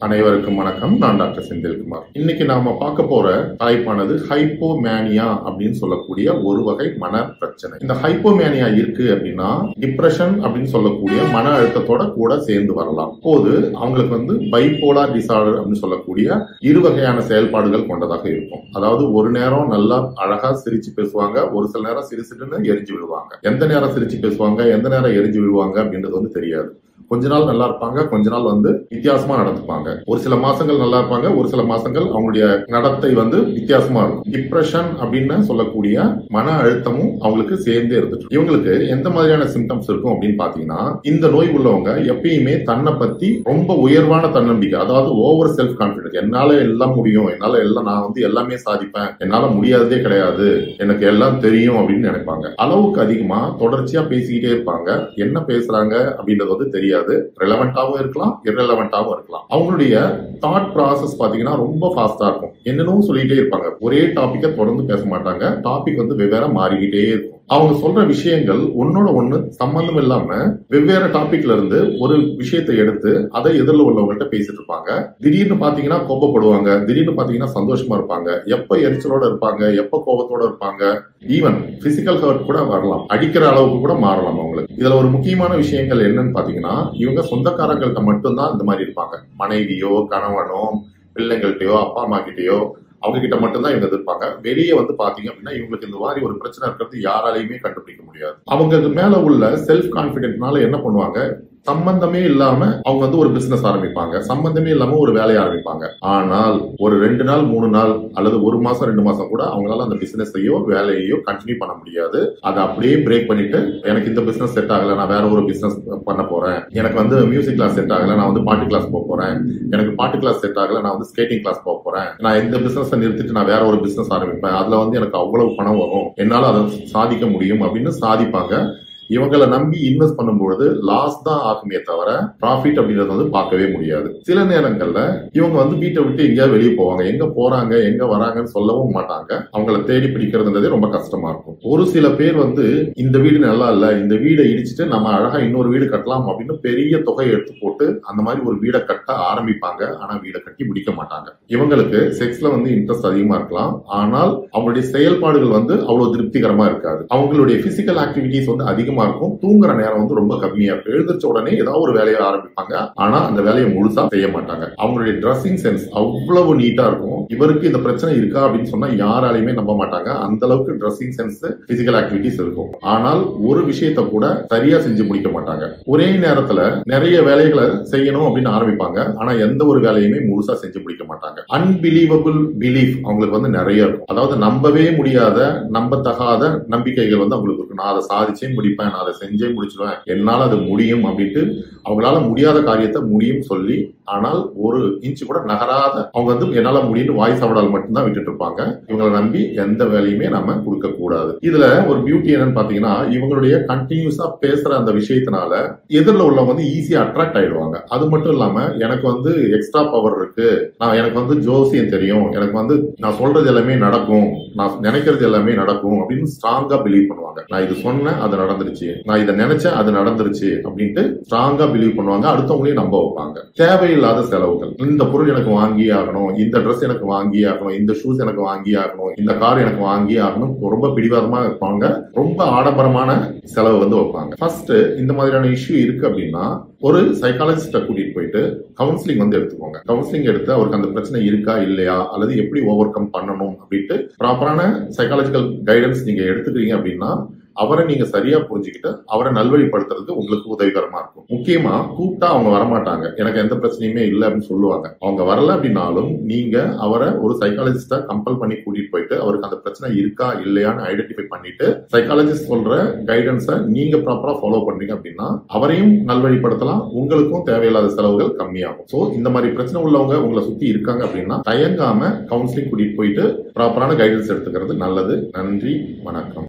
அனைவருக்கும் வணக்கம். நான் டாக்டர் செந்தில்குமார். இன்னைக்கு நாம பார்க்க போற தலைப்பானது ஹைப்போமேனியா அப்படின்னு சொல்லக்கூடிய ஒரு வகை மன பிரச்சனை. இந்த ஹைப்போமேனியா இருக்கு அப்படின்னா டிப்ரெஷன் அப்படின்னு சொல்லக்கூடிய மன அழுத்தத்தோட கூட சேர்ந்து வரலாம். போது அவங்களுக்கு பைபோலார் டிசார்டர் அப்படின்னு சொல்லக்கூடிய இரு வகையான செயல்பாடுகள் கொண்டதாக இருக்கும். அதாவது ஒரு நேரம் நல்லா அழகா சிரிச்சு பேசுவாங்க, ஒரு சில நேரம் சிரிச்சுட்டு எரிஞ்சு விடுவாங்க. எந்த நேரம் சிரிச்சு பேசுவாங்க, எந்த நேரம் எரிஞ்சு விடுவாங்க அப்படின்றது தெரியாது. கொஞ்ச நாள் நல்லா இருப்பாங்க, கொஞ்ச நாள் வித்தியாசமா நடந்துப்பாங்க. ஒரு சில மாசங்கள் நல்லா இருப்பாங்க, ஒரு சில மாசங்கள் அவங்களுடைய நடத்தை வித்தியாசமா இருக்கும். டிப்ரெஷன் அப்படின்னு சொல்லக்கூடிய மன அழுத்தமும் அவங்களுக்கு சேர்ந்தே இருந்துச்சு. இவங்களுக்கு எந்த மாதிரியான சிம்டம்ஸ் இருக்கும் அப்படின்னு பாத்தீங்கன்னா, இந்த நோய் உள்ளவங்க எப்பயுமே தன்னை பத்தி ரொம்ப உயர்வான தன்னம்பிக்கை, அதாவது ஓவர் செல்ஃப் கான்பிடன்ஸ், என்னால எல்லாம் முடியும், என்னால எல்லாம் நான் எல்லாமே சாதிப்பேன், என்னால முடியாததே கிடையாது, எனக்கு எல்லாம் தெரியும் அப்படின்னு நினைப்பாங்க. அளவுக்கு அதிகமா தொடர்ச்சியா பேசிக்கிட்டே இருப்பாங்க. என்ன பேசுறாங்க அப்படின்றது தெரியாது. ரெலவெண்டாவும் இருக்கலாம், irrelevant-ஆவும் இருக்கலாம். அவங்களுடைய தாட் ப்ராசஸ் பாத்தீங்கன்னா ரொம்ப ஃபாஸ்டா இருக்கும். என்னன்னு சொல்லிட்டே இருப்பாங்க. ஒரே டாபிக்கை தொடர்ந்து பேச மாட்டாங்க. டாபிக் வெவ்வேற மாறிக்கிட்டே இருக்கும். அவங்க சொல்ற விஷயங்கள் ஒன்னோட ஒண்ணு சம்பந்தம் இல்லாம வெவ்வேறு டாபிக்ல இருந்து ஒரு விஷயத்தை எடுத்து அதை எதிரில் உள்ளவங்கள்ட்ட பேசிட்டு இருப்பாங்க. திடீர்னு பாத்தீங்கன்னா கோபப்படுவாங்க, திடீர்னு பாத்தீங்கன்னா சந்தோஷமா இருப்பாங்க, எப்ப எரிச்சலோட இருப்பாங்க, எப்ப கோபத்தோட இருப்பாங்க, ஈவன் பிசிக்கல் ஹர்ட் கூட வரலாம், அடிக்கிற அளவுக்கு கூட மாறலாம் அவங்களுக்கு. இதுல ஒரு முக்கியமான விஷயங்கள் என்னன்னு பாத்தீங்கன்னா, இவங்க சொந்தக்காரங்கள்ட்ட மட்டும்தான் இந்த மாதிரி இருப்பாங்க. மனைவியோ கணவனோ பிள்ளைங்கள்ட்டயோ அப்பா அம்மா கிட்டயோ அவங்க கிட்ட மட்டும்தான் இவங்க இருப்பாங்க. வெளியே பாத்தீங்க அப்படின்னா இவங்களுக்கு இந்த மாதிரி ஒரு பிரச்சனை இருக்கிறது யாராலையுமே கண்டுபிடிக்க முடியாது. அவங்க மேல உள்ள செல்ஃப் கான்பிடென்ட்னால என்ன பண்ணுவாங்க, சம்பந்தமே இல்லாம அவங்க ஒரு பிசினஸ் ஆரம்பிப்பாங்க, சம்பந்தமே இல்லாம ஒரு வேலையை ஆரம்பிப்பாங்க. ஆனால் ஒரு 2 நாள் 3 நாள் அல்லது 1 மாசம் 2 மாசம் கூட அவங்களால அந்த பிசினஸையோ வேலையோ கண்டினியூ பண்ண முடியாது. அதை அப்படியே பிரேக் பண்ணிட்டு, எனக்கு இந்த பிசினஸ் செட் ஆகல, நான் வேற ஒரு பிசினஸ் பண்ண போறேன், எனக்கு மியூசிக் கிளாஸ் செட் ஆகல, நான் பாட்டு கிளாஸ் போக போறேன், எனக்கு பாட்டு கிளாஸ் செட் ஆகல, நான் ஸ்கேட்டிங் கிளாஸ் போக போறேன், நான் இந்த பிசினஸ் நிறுத்திட்டு நான் வேற ஒரு பிசினஸ் ஆரம்பிப்பேன், அதுல எனக்கு அவ்வளவு பணம் வரும், என்னால அதை சாதிக்க முடியும் அப்படின்னு சாதிப்பாங்க. இவங்களை நம்பி இன்வெஸ்ட் பண்ணும்போது லாஸ் தான் ஆகுமே தவிர ப்ராஃபிட் அப்படின்றது பார்க்கவே முடியாது. சில நேரங்கள்ல இவங்க வீட்டை விட்டு எங்கேயாவது வெளியே போவாங்க, எங்க போறாங்க எங்க வராங்கன்னு சொல்லவும் மாட்டாங்க. அவங்கள தேடி பிடிக்கிறதுன்றதே ரொம்ப கஷ்டமா இருக்கும். ஒரு சில பேர் இந்த வீடு நல்லா இல்ல, இந்த வீடை இடிச்சுட்டு நம்ம அழகா இன்னொரு வீடு கட்டலாம் அப்படின்னு பெரிய தொகையை எடுத்து போட்டு அந்த மாதிரி ஒரு வீடை கட்ட ஆரம்பிப்பாங்க. ஆனா வீடை கட்டி முடிக்க மாட்டாங்க. இவங்களுக்கு செக்ஸ்ல இன்ட்ரெஸ்ட் அதிகமா இருக்கலாம், ஆனால் அவங்களுடைய செயல்பாடுகள் அவ்வளவு திருப்திகரமா இருக்காது. அவங்களுடைய பிசிக்கல் ஆக்டிவிட்டிஸ் அதிகமா இருக்கும், தூங்குற நேரம் ரொம்ப கம்மியா இருக்கும். எழுந்திரிச்ச உடனே ஏதாவது ஒரு வேலையை ஆரம்பிப்பாங்க, ஆனா அந்த வேலையை முழுசா செய்ய மாட்டாங்க. அவங்களுடைய ட்ரெஸ்ஸிங் சென்ஸ் அவ்வளவு நீட்டா இருக்கும். இவருக்கு இந்த பிரச்சனை இருக்கா அப்படின்னு சொன்னா யாராலையுமே நம்ப மாட்டாங்க. அந்த அளவுக்கு ட்ரெஸ்ஸிங் சென்ஸ், பிசிக்கல் ஆக்டிவிட்டிஸ் இருக்கும். ஆனால் ஒரு விஷயத்தை கூட சரியா செஞ்சு முடிக்க மாட்டாங்க. ஒரே நேரத்துல நிறைய வேலைகளை செய்யணும் அப்படின்னு ஆரம்பிப்பாங்க, ஆனா எந்த ஒரு வேலையுமே முழுசா செஞ்சு முடிக்க மாட்டாங்க. அன்பிலீவபிள் பிலீஃப் அவங்களுக்கு நிறைய இருக்கும். அதாவது நம்பவே முடியாத, நம்பத்தகாத நம்பிக்கைகள் அவங்களுக்கு இருக்கும். நான் அதை சாதிச்சே முடிப்பேன், நான் அதை செஞ்சே முடிச்சிருவேன், என்னால அது முடியும் அப்படின்ட்டு அவங்களால முடியாத காரியத்தை முடியும் சொல்லி, ஆனால் ஒரு இன்ச்சு கூட நகராத அவங்க என்னால முடியும் வாய் சாவடால் மட்டும்தான் விட்டுட்டு இருப்பாங்க. இவங்களை நம்பி எந்த வேலையுமே நாம கொடுக்க கூடாது. இதுல ஒரு பியூட்டி என்னன்னு பாத்தீங்கன்னா, இவங்களுடைய கண்டினியூஸா பேசுற அந்த விஷயத்தினால எதிரில் உள்ளவங்க ஈஸியா அட்ராக்ட் ஆயிடுவாங்க. அது மட்டும் இல்லாம எனக்கு எக்ஸ்ட்ரா பவர் இருக்கு, எனக்கு ஜோசியம் தெரியும், எனக்கு நான் சொல்றது எல்லாமே நடக்கும், நான் நினைக்கிறது எல்லாமே நடக்கும் அப்படின்னு ஸ்ட்ராங்கா பிலீவ் பண்ணுவாங்க. நான் இது சொன்னேன் அது நடந்துருச்சு, நான் இதை நினைச்சேன் அது நடந்துருச்சு அப்படின்ட்டு ஸ்ட்ராங்கா பிலீவ் பண்ணுவாங்க. அடுத்தவங்களையும் நம்ப வைப்பாங்க. தேவையில்லாத செலவுகள், இந்த பொருள் எனக்கு வாங்கி ஆகணும், இந்த ட்ரெஸ் எனக்கு வாங்கி ஆகணும், இந்த ஷூஸ் எனக்கு வாங்கி ஆகணும், இந்த கார் எனக்கு வாங்கி ஆகணும், ரொம்ப பிடிவாதமா இருப்பாங்க. ரொம்ப ஆடம்பரமான செலவு வைப்பாங்க. ஃபர்ஸ்ட் இந்த மாதிரியான இஷ்யூ இருக்கு அப்படின்னா ஒரு சைக்காலஜிஸ்ட கூட்டிட்டு போயிட்டு கவுன்சிலிங் எடுத்துக்கோங்க. கவுன்சிலிங் எடுத்து அவருக்கு அந்த பிரச்சனை இருக்கா இல்லையா, அல்லது எப்படி ஓவர் கம் பண்ணணும் அப்படின்ட்டு ப்ராப்பரான சைக்காலஜிக்கல் கைடன்ஸ் நீங்க எடுத்துக்கிறீங்க அப்படின்னா அவரை நீங்க சரியா புரிஞ்சுக்கிட்டு அவரை நல்வழிப்படுத்துறதுக்கு உங்களுக்கு உதவிகரமா இருக்கும். முக்கியமா கூப்பிட்டா அவங்க வரமாட்டாங்க, எனக்கு எந்த பிரச்சனையுமே இல்லை அப்படின்னு சொல்லுவாங்க. அவங்க வரல அப்படின்னாலும் நீங்க அவரை ஒரு சைக்காலஜிஸ்ட கம்பல் பண்ணி கூட்டிட்டு போயிட்டு அவருக்கு அந்த பிரச்சனை இருக்கா இல்லையான்னு ஐடென்டிஃபை பண்ணிட்டு சைக்காலஜிஸ்ட் சொல்ற கைடன்ஸை நீங்க ப்ராப்பரா ஃபாலோ பண்றீங்க அப்படின்னா அவரையும் நல்வழிப்படுத்தலாம், உங்களுக்கும் தேவையில்லாத செலவுகள் கம்மியாகும். சோ இந்த மாதிரி பிரச்சனை உள்ளவங்க உங்களை சுத்தி இருக்காங்க அப்படின்னா தயங்காம கவுன்சிலிங் கூட்டிட்டு போயிட்டு ப்ராப்பரான கைடன்ஸ் எடுத்துக்கிறது நல்லது. நன்றி, வணக்கம்.